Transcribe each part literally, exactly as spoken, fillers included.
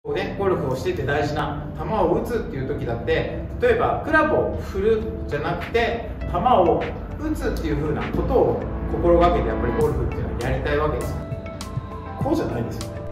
ね、ゴルフをしてて大事な球を打つっていう時だって、例えばクラブを振るじゃなくて球を打つっていう風なことを心がけてやっぱりゴルフっていうのはやりたいわけですよ。こうじゃないですよね。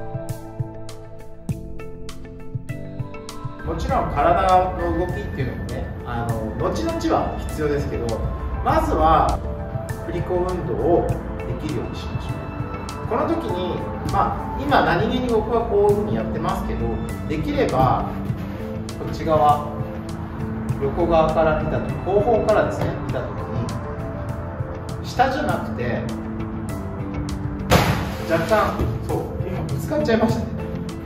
もちろん体の動きっていうのもね、あの後々は必要ですけど、まずは振り子運動をできるようにしましょう。この時に、まあ、今何気に僕はこういうふうにやってますけど、できればこっち側、横側から見た時、後方からですね見た時に下じゃなくて若干、そう今ぶつかっちゃいましたね。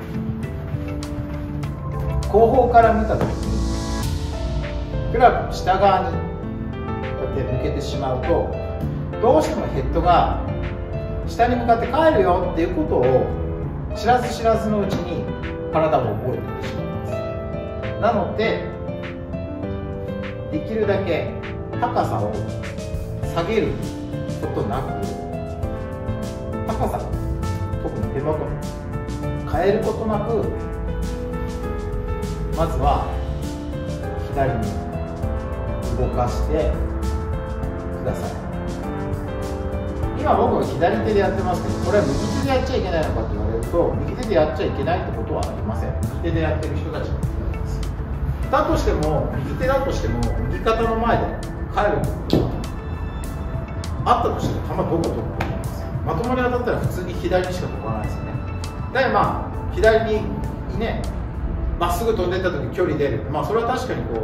後方から見た時にクラブの下側にこうやって向けてしまうと、どうしてもヘッドが下に向かって帰るよっていうことを知らず知らずのうちに体を覚えていってしまいます。なのでできるだけ高さを下げることなく、高さ、特に手元変えることなく、まずは左に動かしてください。今僕は左手でやってますけど、これは右手でやっちゃいけないのかと言われると、右手でやっちゃいけないってことはありません。右手でやってる人たちもいます。だとしても、右手だとしても右肩の前で帰ることがあったとしても球どこ飛ぶと思います。まともに当たったら普通に左にしか飛ばないですよね。だからまあ左にね、まっすぐ飛んでった時に距離出る、まあそれは確かにこ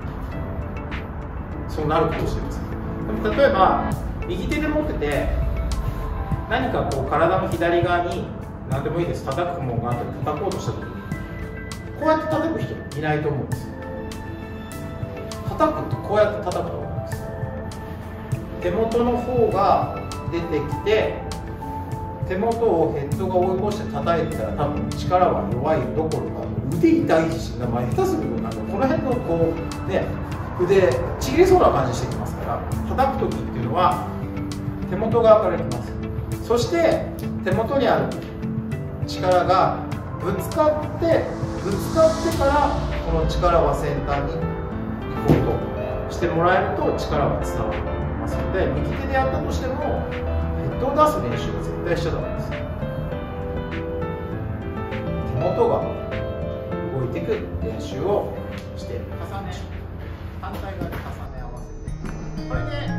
うそうなるかもしれません。でも例えば右手で持ってて何かこう体の左側に何でもいいです、叩くものがあったり叩こうとした時にこうやって叩く人いないと思うんですよ。叩くとこうやって叩くと思うんです。手元の方が出てきて、手元をヘッドが追い越して叩いてたら多分力は弱いどころか腕痛いし、まあ、下手するとなんかこの辺のこうね腕ちぎれそうな感じしてきますから、叩く時っていうのは手元側からいきます。そして手元にある力がぶつかってぶつかってからこの力は先端に行こうとしてもらえると力は伝わりますので、右手でやったとしてもヘッドを出す練習は絶対しちゃダメです。手元が動いていく練習をして重ね、反対側に重ね合わせて、これで